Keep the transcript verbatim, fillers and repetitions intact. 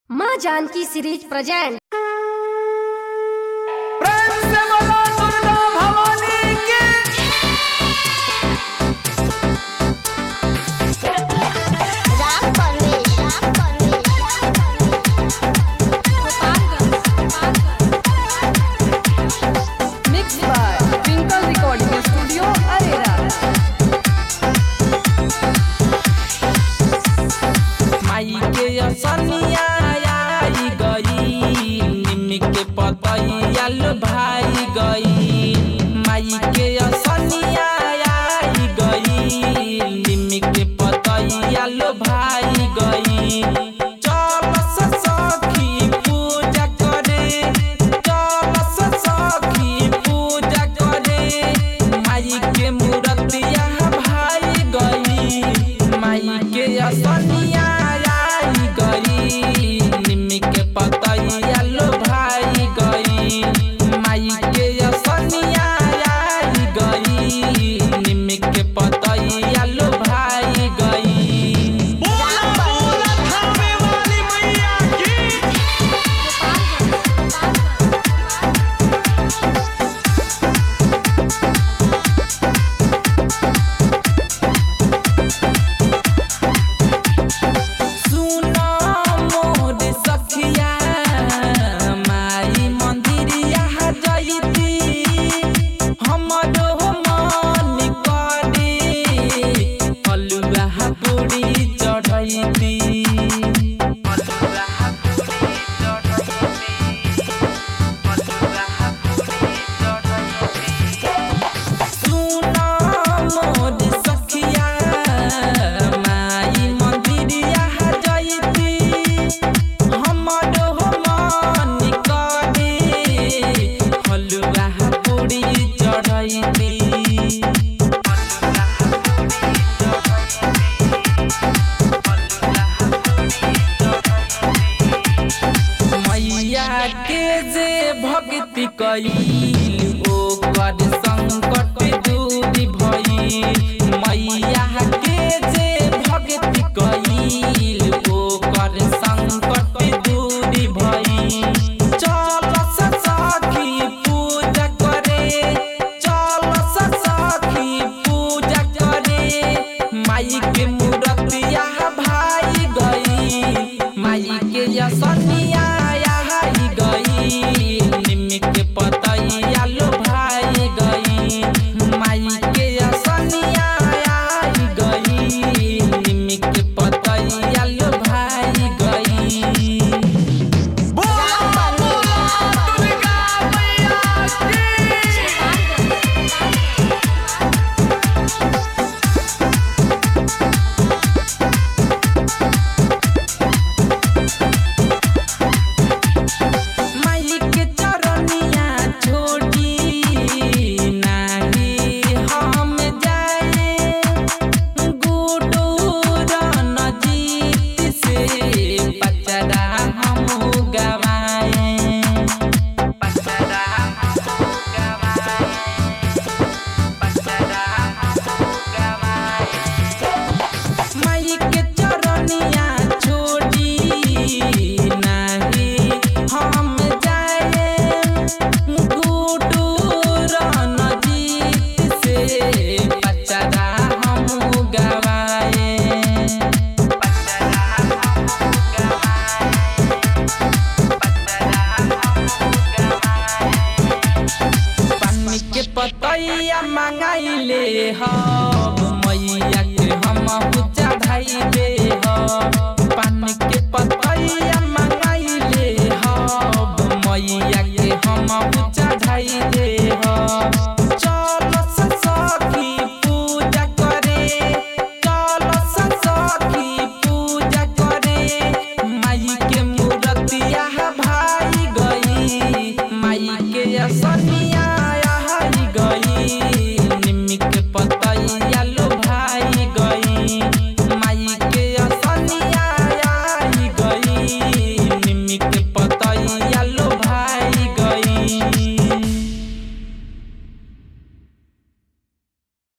माँ Janaki series present. प्रेम से बोलो दुर्गा भवानी की। Ram Parvesh Ram Parvesh mix by Twinkle recording studio Arera. माई के असनिया आई गई, निम के पतैया लो भाई गई। माई के असनिया आई गई, निम के पतैया लो भाई गई। चल सखी पूजा करे, चल सखी पूजा करे। माई के मूर्तिया भाई गई, माई के असनिया आई गई, निम के पतैया लो भाई गई। माई के असनिया आई गई, निम के पतैया लो भाई गई। के जे भक्ति कईल ओकर संकट दूर भइल। मैया के जे भक्ति कईल ओकर संकट दूर भइल। चल सखी पूजा करे, चल सखी पूजा करे। माई के मूर्तिया भाई गई, माई के असनिया गई, निम के पतैया लो भाई गई। माई के असनिया आई गई, निम के पतैया लो भाई गई। राम परवेश पतैया मंगाइले हा